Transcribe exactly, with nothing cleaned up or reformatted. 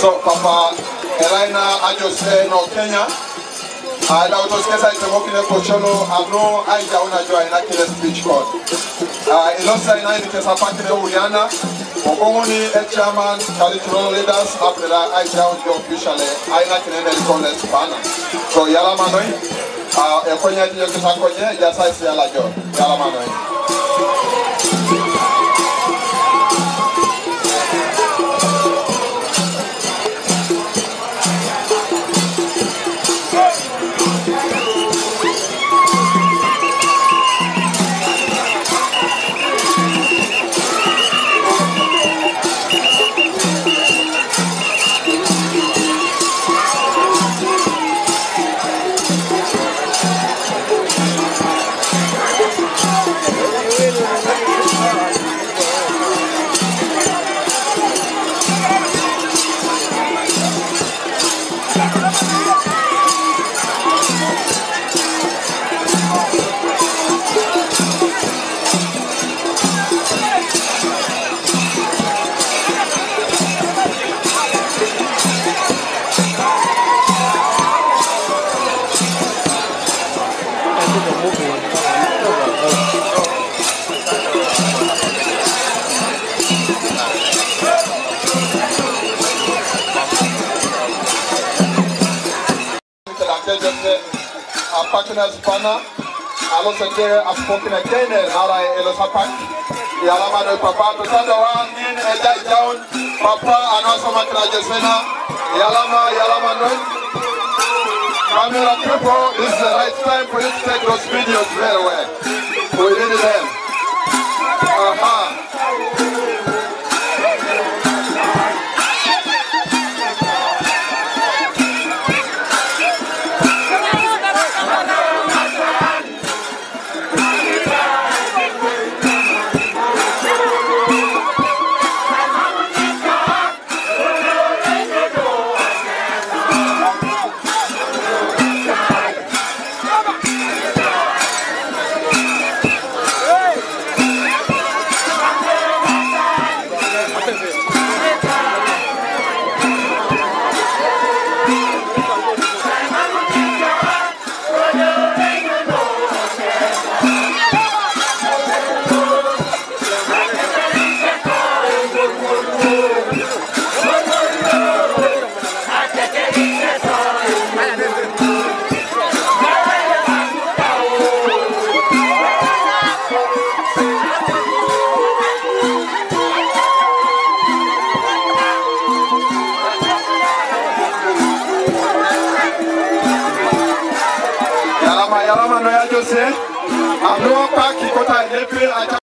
So Papa Elena ajosi no Kenya. I know those guys are working in Coacholo. I know I don't know I like the speech code. I know say I need to support the Uriana. Only a chairman, cultural leaders after that I don't go officially. I like the college banner. So Yalamanoi, uh, a Konya Yokakoye, just I see a lajo. Yalamanoi. A partners banner, alors c'était à spoken again, Nara et le sapak. Et à la main de papa, tout ça doit être down. Papa annonce ma trajectoire. Et à la main, et à la main. Camera people, this is the right time for you to take those videos very well. We did them. Aha. Yalama no ya Jose. I'm no pack. He got a